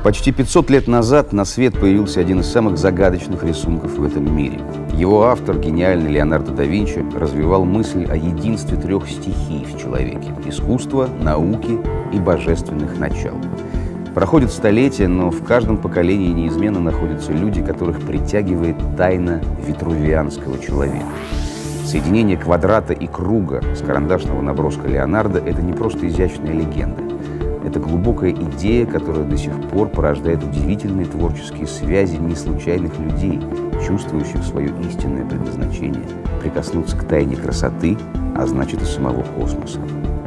Почти 500 лет назад на свет появился один из самых загадочных рисунков в этом мире. Его автор, гениальный Леонардо да Винчи, развивал мысль о единстве трех стихий в человеке – искусства, науки и божественных начал. Проходят столетия, но в каждом поколении неизменно находятся люди, которых притягивает тайна витрувианского человека. Соединение квадрата и круга с карандашного наброска Леонардо – это не просто изящная легенда. Это глубокая идея, которая до сих пор порождает удивительные творческие связи неслучайных людей, чувствующих свое истинное предназначение – прикоснуться к тайне красоты, а значит и самого космоса.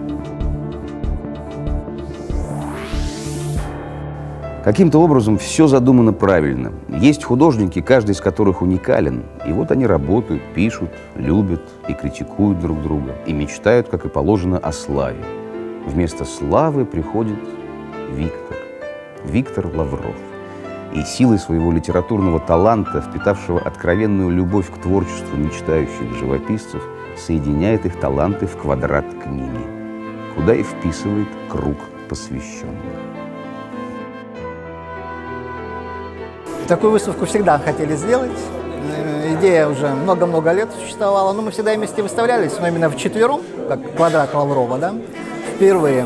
Каким-то образом все задумано правильно. Есть художники, каждый из которых уникален. И вот они работают, пишут, любят и критикуют друг друга. И мечтают, как и положено, о славе. Вместо славы приходит Виктор Лавров. И силой своего литературного таланта, впитавшего откровенную любовь к творчеству мечтающих живописцев, соединяет их таланты в квадрат книги, куда и вписывает круг посвященных. Такую выставку всегда хотели сделать. Идея уже много-много лет существовала, но мы всегда вместе выставлялись, но именно вчетвером, как квадрат Лаврова, да, впервые.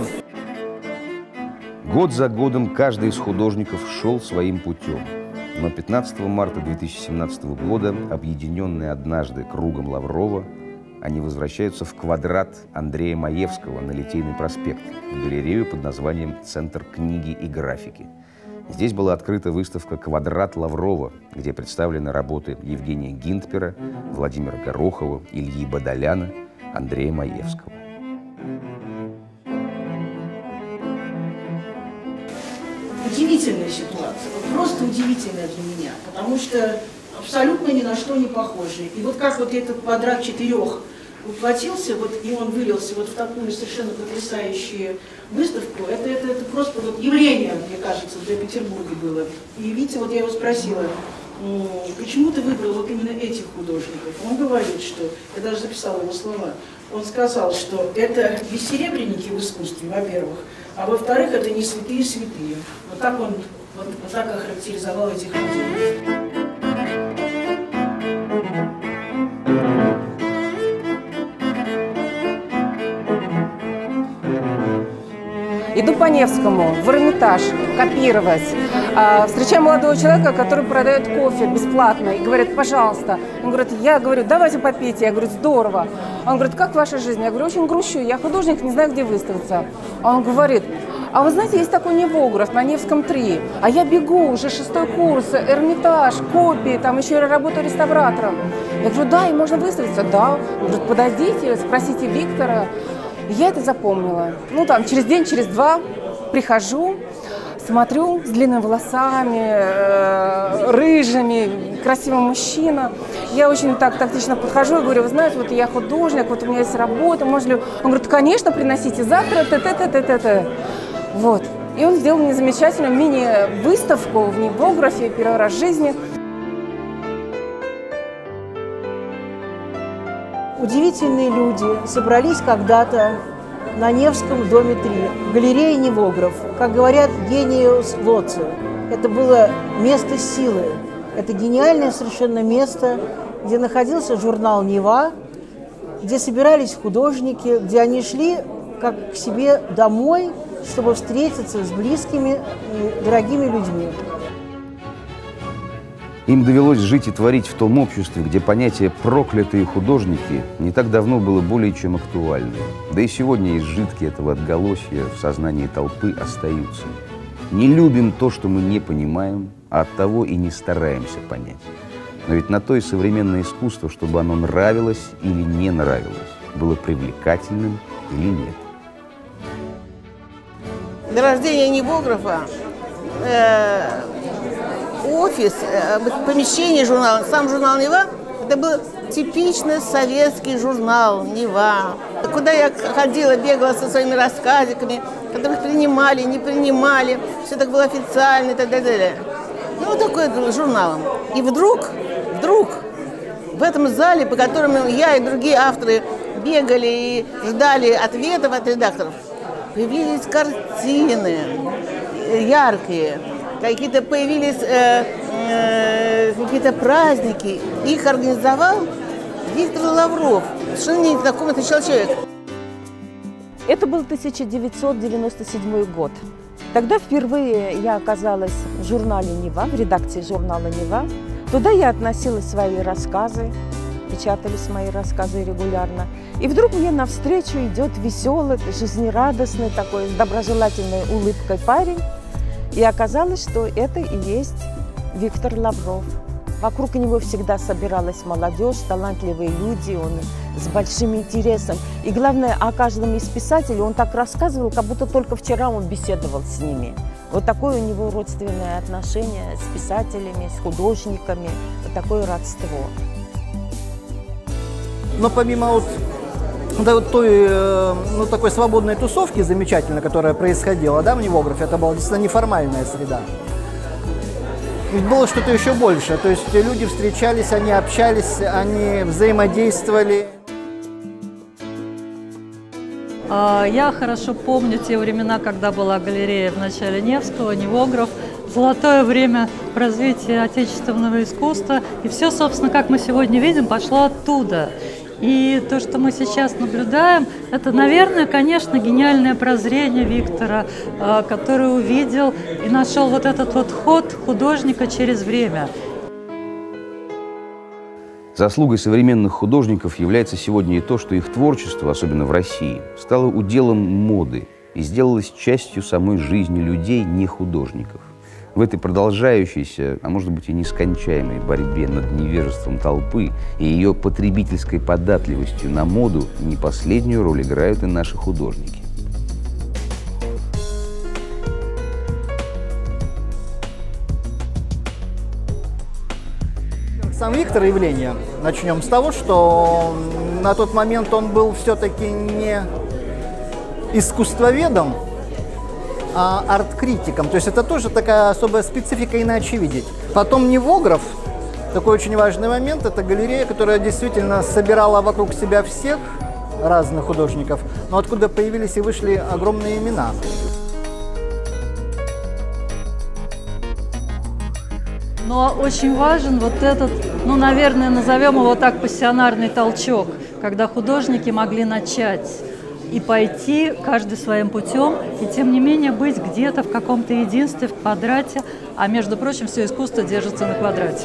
Год за годом каждый из художников шел своим путем. Но 15 марта 2017 года, объединенные однажды кругом Лаврова, они возвращаются в квадрат Андрея Маевского на Литейный проспект, в галерею под названием «Центр книги и графики». Здесь была открыта выставка «Квадрат Лаврова», где представлены работы Евгения Гинтпера, Владимира Горохова, Ильи Бадаляна, Андрея Маевского. Удивительная ситуация, просто удивительная для меня, потому что абсолютно ни на что не похожи. И вот как вот этот квадрат четырех воплотился, вот, и он вылился вот в такую совершенно потрясающую выставку, это просто вот явление, мне кажется, для Петербурга было. И видите, вот я его спросила, почему ты выбрал вот именно этих художников? Он говорит, что, я даже записала его слова, он сказал, что это бессеребренники в искусстве, во-первых, а во-вторых, это не святые святые. Вот так он вот так охарактеризовал этих людей. Иду по Невскому, в Эрмитаж, копировать. Встречаю молодого человека, который продает кофе бесплатно. И говорит, пожалуйста. Он говорит, я говорю, давайте попейте. Я говорю, здорово. Он говорит, как ваша жизнь? Я говорю, очень грущу, я художник, не знаю, где выставиться. Он говорит, а вы знаете, есть такой невограф на Невском 3. А я бегу, уже 6-й курс, Эрмитаж, копии, там еще я работаю реставратором. Я говорю, да, и можно выставиться. Да. Он говорит, подойдите, спросите Виктора. Я это запомнила. Ну, там, через день, через два прихожу, смотрю, с длинными волосами, рыжими, красивый мужчина. Я очень так тактично подхожу и говорю, вы знаете, вот я художник, вот у меня есть работа, можно ли... Он говорит, конечно, приносите завтра, Вот. И он сделал мне замечательную мини-выставку в невографе, первый раз в жизни. Удивительные люди собрались когда-то на Невском, доме 3, в галерее «Невограф». Как говорят, гениус лоци. Это было место силы. Это гениальное совершенно место, где находился журнал «Нева», где собирались художники, где они шли как к себе домой, чтобы встретиться с близкими и дорогими людьми. Им довелось жить и творить в том обществе, где понятие «проклятые художники» не так давно было более чем актуально. Да и сегодня изжитки этого отголосья в сознании толпы остаются. Не любим то, что мы не понимаем, а оттого и не стараемся понять. Но ведь на то и современное искусство, чтобы оно нравилось или не нравилось, было привлекательным или нет. До рождения невографа офис, помещение журнала, сам журнал «Нева» – это был типичный советский журнал «Нева», куда я ходила, бегала со своими рассказиками, которых принимали, не принимали, все так было официально и так далее. Ну, вот такой журнал. И вдруг в этом зале, по которому я и другие авторы бегали и ждали ответов от редакторов, появились картины яркие, какие-то появились какие-то праздники. Их организовал Виктор Лавров. Совершенно незнакомый сначала человек. Это был 1997 год. Тогда впервые я оказалась в журнале «Нева», в редакции журнала «Нева». Туда я относила свои рассказы, печатались мои рассказы регулярно. И вдруг мне навстречу идет веселый, жизнерадостный, такой, с доброжелательной улыбкой парень. И оказалось, что это и есть Виктор Лавров. Вокруг него всегда собиралась молодежь, талантливые люди, он с большим интересом. И главное, о каждом из писателей он так рассказывал, как будто только вчера он беседовал с ними. Вот такое у него родственное отношение с писателями, с художниками, вот такое родство. Но помимо той, такой свободной тусовки замечательной, которая происходила, да, в Невографе, это была действительно неформальная среда. Ведь было что-то еще больше, то есть люди встречались, они общались, они взаимодействовали. Я хорошо помню те времена, когда была галерея в начале Невского, Невограф, золотое время развития отечественного искусства. И все, собственно, как мы сегодня видим, пошло оттуда. И то, что мы сейчас наблюдаем, это, наверное, конечно, гениальное прозрение Виктора, который увидел и нашел вот этот вот ход художника через время. Заслугой современных художников является сегодня и то, что их творчество, особенно в России, стало уделом моды и сделалось частью самой жизни людей, не художников. В этой продолжающейся, а может быть и нескончаемой борьбе над невежеством толпы и ее потребительской податливостью на моду не последнюю роль играют и наши художники. Сам Виктор явление. Начнем с того, что на тот момент он был все-таки не искусствоведом, а арт-критиком. То есть это тоже такая особая специфика, иначе видеть. Потом Невограф, такой очень важный момент, это галерея, которая действительно собирала вокруг себя всех разных художников, но откуда появились и вышли огромные имена. Но очень важен вот этот, наверное, назовем его так, пассионарный толчок, когда художники могли начать и пойти каждый своим путем, и тем не менее быть где-то в каком-то единстве, в квадрате, а между прочим, все искусство держится на квадрате.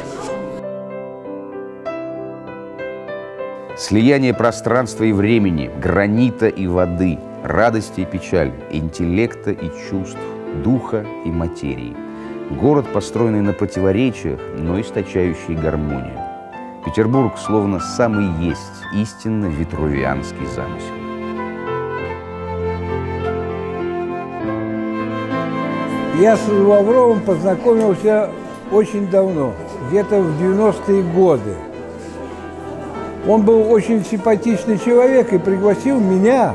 Слияние пространства и времени, гранита и воды, радости и печали, интеллекта и чувств, духа и материи. Город, построенный на противоречиях, но источающий гармонию. Петербург словно сам и есть истинно витрувианский замысел. Я с Лавровым познакомился очень давно, где-то в 90-е годы. Он был очень симпатичный человек и пригласил меня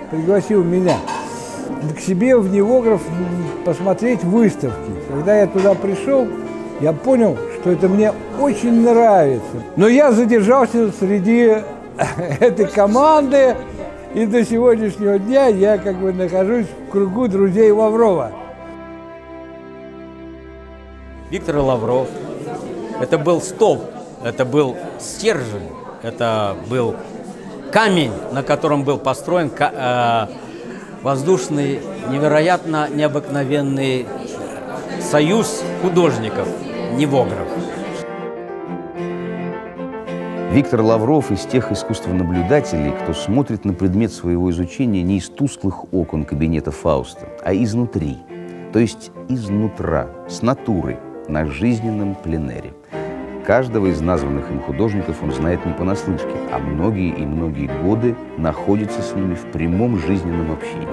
к себе в Невограф посмотреть выставки. Когда я туда пришел, я понял, что это мне очень нравится. Но я задержался среди этой команды, и до сегодняшнего дня я нахожусь в кругу друзей Лаврова. Виктор Лавров – это был столб, это был стержень, это был камень, на котором был построен воздушный, невероятно необыкновенный союз художников Невограф. Виктор Лавров из тех искусствонаблюдателей, кто смотрит на предмет своего изучения не из тусклых окон кабинета Фауста, а изнутри, то есть изнутра, с натуры, на жизненном пленэре. Каждого из названных им художников он знает не понаслышке, а многие и многие годы находится с ними в прямом жизненном общении.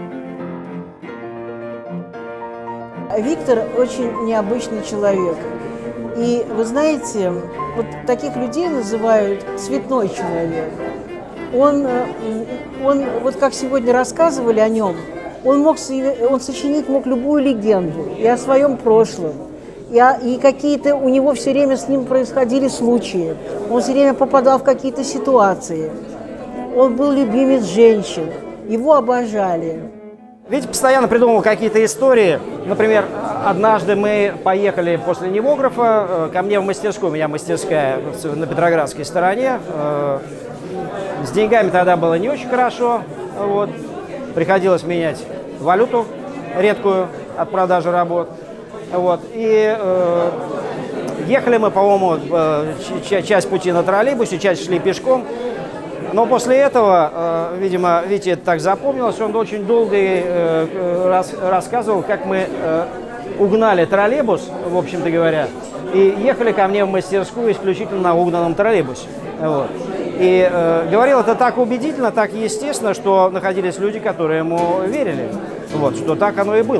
Виктор очень необычный человек. И вы знаете, вот таких людей называют цветной человек. Он вот как сегодня рассказывали о нем, он сочинить мог любую легенду и о своем прошлом. И какие-то у него все время с ним происходили случаи. Он все время попадал в какие-то ситуации. Он был любимец женщин. Его обожали. Витя постоянно придумывал какие-то истории. Например, однажды мы поехали после Невографа ко мне в мастерскую. У меня мастерская на Петроградской стороне. С деньгами тогда было не очень хорошо. Вот. Приходилось менять валюту редкую от продажи работ. Вот. И ехали мы, по-моему, часть пути на троллейбусе, часть шли пешком. Но после этого, видимо, Вите это так запомнилось, он очень долго рассказывал, как мы угнали троллейбус, в общем-то говоря, и ехали ко мне в мастерскую исключительно на угнанном троллейбусе. Вот. И говорил это так убедительно, так естественно, что находились люди, которые ему верили, вот, что так оно и было.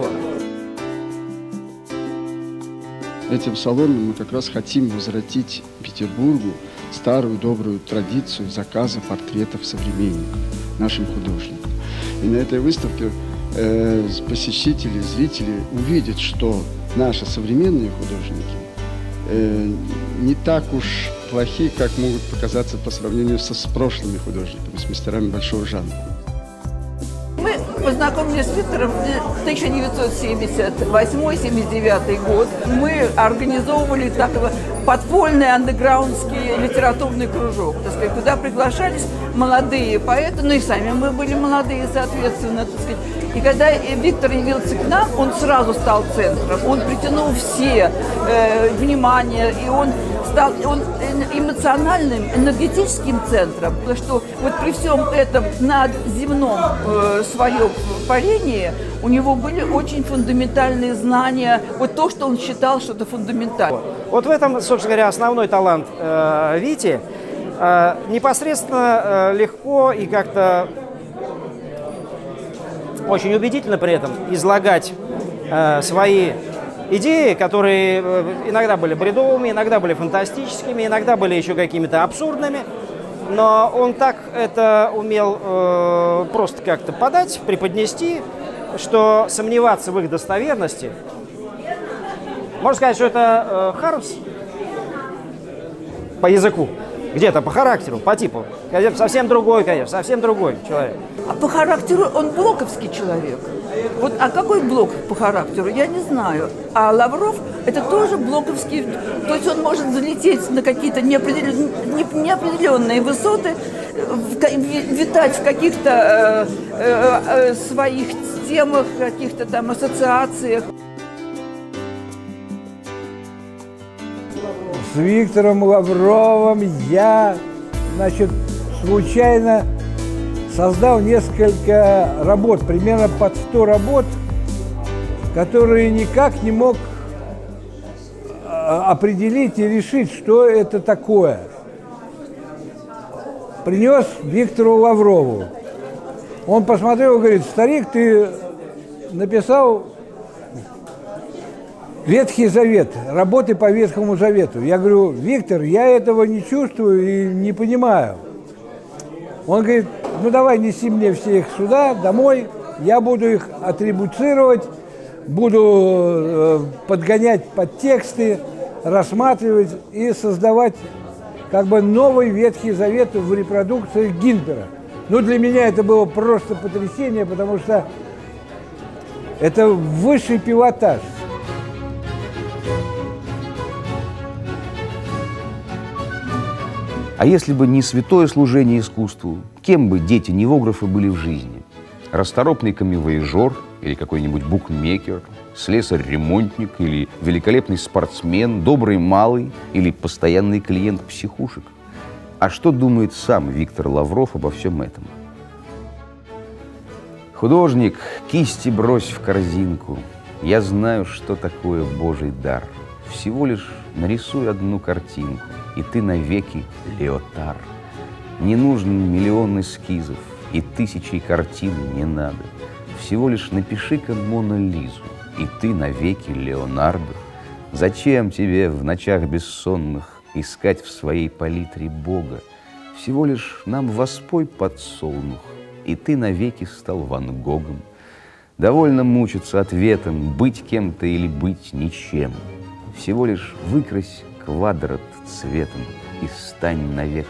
Этим салоном мы как раз хотим возвратить Петербургу старую добрую традицию заказа портретов современников нашим художникам. И на этой выставке посетители, зрители увидят, что наши современные художники не так уж плохи, как могут показаться по сравнению с прошлыми художниками, с мастерами большого жанра. Мы познакомились с Виктором в 1978-79 год. Мы организовывали такой подпольный андеграундский литературный кружок. Так сказать, куда приглашались молодые поэты, ну и сами мы были молодые, соответственно. Так сказать. И когда Виктор явился к нам, он сразу стал центром. Он притянул все внимание, и он стал эмоциональным, энергетическим центром. Потому что вот при всем этом надземном своем парении у него были очень фундаментальные знания, вот то, что он считал, что это фундаментально. Вот в этом, собственно говоря, основной талант Вити. Непосредственно легко и как-то очень убедительно при этом излагать свои идеи, которые иногда были бредовыми, иногда были фантастическими, иногда были еще какими-то абсурдными. Но он так это умел просто как-то подать, преподнести, что сомневаться в их достоверности. Можно сказать, что это Хармс по языку, где-то по характеру, по типу. Совсем другой, конечно, совсем другой человек. А по характеру он блоковский человек. Вот, а какой Блок по характеру, я не знаю. А Лавров – это тоже блоковский, то есть он может залететь на какие-то неопределенные высоты, витать в каких-то своих темах, каких-то там ассоциациях. С Виктором Лавровым я, значит, случайно создал несколько работ, примерно под 100 работ, которые никак не мог определить и решить, что это такое. Принес Виктору Лаврову. Он посмотрел и говорит: старик, ты написал Ветхий Завет, работы по Ветхому Завету. Я говорю: Виктор, я этого не чувствую и не понимаю. Он говорит: ну давай неси мне все их сюда, домой, я буду их атрибуцировать, буду подгонять под тексты, рассматривать и создавать как бы новый Ветхий Завет в репродукции Гинтера. Ну для меня это было просто потрясение, потому что это высший пилотаж. А если бы не святое служение искусству, кем бы дети Невографа были в жизни? Расторопный камевояжер или какой-нибудь букмекер, слесарь-ремонтник или великолепный спортсмен, добрый малый или постоянный клиент психушек? А что думает сам Виктор Лавров обо всем этом? Художник, кисти брось в корзинку. Я знаю, что такое Божий дар. Всего лишь нарисуй одну картинку, и ты навеки Леотар. Не нужен миллион эскизов, и тысячи картин не надо. Всего лишь напиши-ка Мону Лизу, и ты навеки Леонардо. Зачем тебе в ночах бессонных искать в своей палитре Бога? Всего лишь нам воспой подсолнух, и ты навеки стал Ван Гогом. Довольно мучиться ответом, быть кем-то или быть ничем. Всего лишь выкрась квадрат цветом и стань навек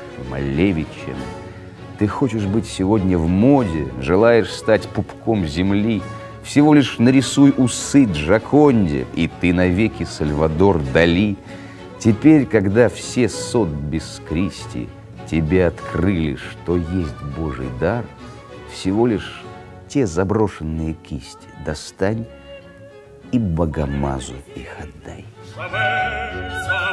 Малевичем. Ты хочешь быть сегодня в моде, желаешь стать пупком земли, Всего лишь нарисуй усы Джоконде, и ты навеки Сальвадор Дали. Теперь, когда все сот без Кристи тебе открыли, что есть Божий дар, всего лишь те заброшенные кисти достань и Богомазу их отдай.